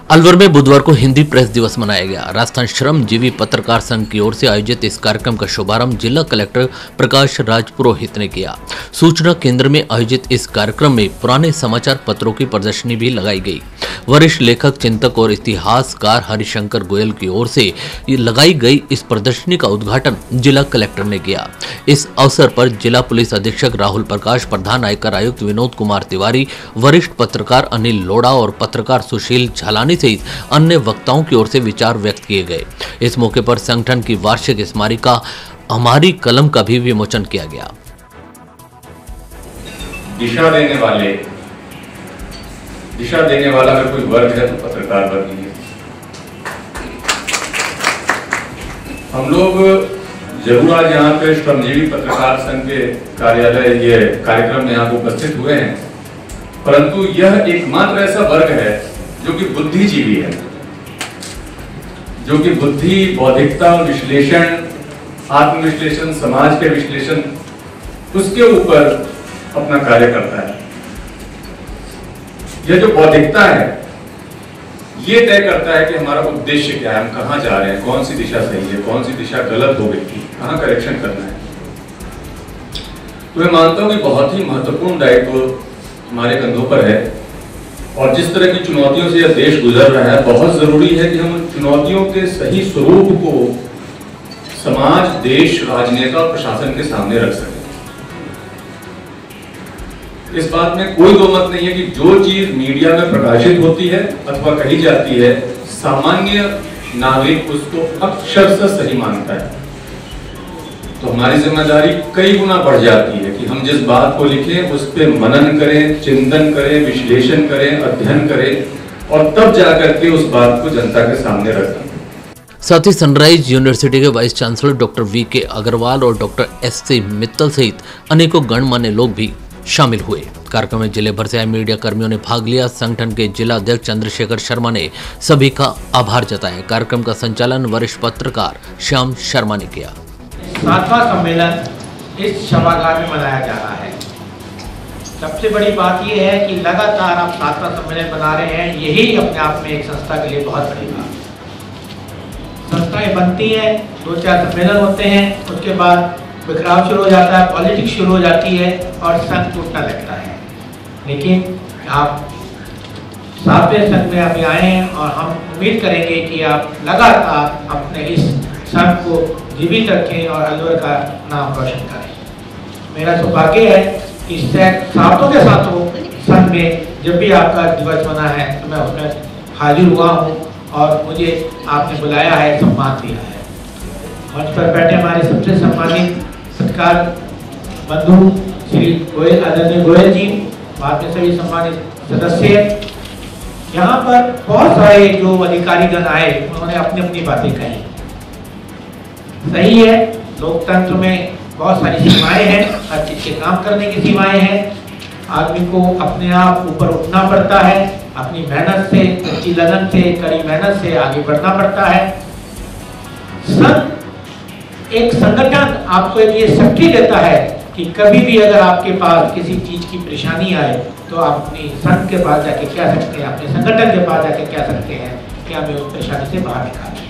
अलवर में बुधवार को हिंदी प्रेस दिवस मनाया गया। राजस्थान श्रमजीवी पत्रकार संघ की ओर से आयोजित इस कार्यक्रम का शुभारंभ जिला कलेक्टर प्रकाश राज पुरोहित ने किया। सूचना केंद्र में आयोजित इस कार्यक्रम में पुराने समाचार पत्रों की प्रदर्शनी भी लगाई गई। वरिष्ठ लेखक, चिंतक और इतिहासकार हरिशंकर गोयल की ओर से लगाई गई इस प्रदर्शनी का उद्घाटन जिला कलेक्टर ने किया। इस अवसर पर जिला पुलिस अधीक्षक राहुल प्रकाश, प्रधान आयकर आयुक्त विनोद कुमार तिवारी, वरिष्ठ पत्रकार अनिल लोढ़ा और पत्रकार सुशील झालानी सहित अन्य वक्ताओं की ओर से विचार व्यक्त किए गए। इस मौके पर संगठन की वार्षिक स्मारिका हमारी कलम का भी विमोचन किया गया। दिशा देने वाला अगर कोई वर्ग है तो पत्रकार वर्ग ही है। हम लोग जरूर आज यहाँ पे श्रमजीवी पत्रकार संघ के कार्यालय ये कार्यक्रम में यहाँ उपस्थित हुए हैं, परंतु यह एकमात्र ऐसा वर्ग है जो कि बुद्धिजीवी है, जो कि बुद्धि, बौद्धिकता, विश्लेषण, आत्मविश्लेषण, समाज के विश्लेषण, उसके ऊपर अपना कार्य करता है। यह जो बौद्धिकता है ये तय करता है कि हमारा उद्देश्य क्या है, हम कहाँ जा रहे हैं, कौन सी दिशा सही है, कौन सी दिशा गलत हो गई थी, कहाँ करेक्शन करना है। तो मैं मानता हूँ कि बहुत ही महत्वपूर्ण दायित्व हमारे कंधों पर है और जिस तरह की चुनौतियों से यह देश गुजर रहा है, बहुत जरूरी है कि हम उन चुनौतियों के सही स्वरूप को समाज, देश, राजनेता और प्रशासन के सामने रख सके। इस बात में कोई दो मत नहीं है कि जो चीज मीडिया में प्रकाशित होती है अथवा कही जाती है, सामान्य नागरिक उसको अक्षरशः सही मानता है। तो हमारी जिम्मेदारी कई गुना बढ़ जाती है कि हम जिस बात को लिखें उस पर मनन करें, चिंतन करें, विश्लेषण करें, अध्ययन करें और तब जाकर के उस बात को जनता के सामने रखें। साथ ही सनराइज यूनिवर्सिटी के vice chancellor doctor V K. Agarwal और डॉक्टर एस.सी. मित्तल सहित अनेकों गणमान्य लोग भी शामिल हुए। कार्यक्रम में जिले भर से आए मीडिया कर्मियों ने भाग लिया। संगठन के जिला अध्यक्ष चंद्रशेखर शर्मा ने सभी का आभार जताया। कार्यक्रम का संचालन वरिष्ठ पत्रकार श्याम शर्मा ने किया। 7वां सम्मेलन इस सभागार में मनाया जा रहा है। सबसे बड़ी बात यह है कि लगातार आप 7वां सम्मेलन बना रहे हैं, यही अपने आप में एक संस्था के लिए बहुत बड़ी बात है। संस्थाएं बनती हैं, 2-4 सम्मेलन होते हैं, उसके बाद बिखराव शुरू हो जाता है, पॉलिटिक्स शुरू हो जाती है और संघ टूटने लगता है। लेकिन आप 7वें संघ में अभी आए हैं और हम उम्मीद करेंगे कि आप लगातार अपने इस संघ को जीवित रखें और अलवर का नाम रोशन करें। मेरा सौभाग्य है कि सातों के सातों संघ में जब भी आपका दिवस बना है तो मैं उसमें हाजिर हुआ हूँ और मुझे आपने बुलाया है, सम्मान दिया है। मंच पर बैठे हमारे सबसे सम्मानित सत्कार बंधु श्री गोयल, आदरणीय गोयल जी, बाद में सभी सम्मानित सदस्य, यहाँ पर बहुत सारे जो अधिकारीगण आए उन्होंने अपनी अपनी बातें कही। सही है, लोकतंत्र में बहुत सारी सीमाएं हैं, हर चीज के काम करने की सीमाएं हैं। आदमी को अपने आप ऊपर उठना पड़ता है, अपनी मेहनत से, सच्ची लगन से, कड़ी मेहनत से आगे बढ़ना पड़ता है। एक संगठन आपको ये शक्ति देता है कि कभी भी अगर आपके पास किसी चीज की परेशानी आए तो आप अपनी संघ के पास जाके कह सकते हैं, अपने संगठन के पास जाके कह सकते हैं कि हमें उस परेशानी से बाहर निकालें।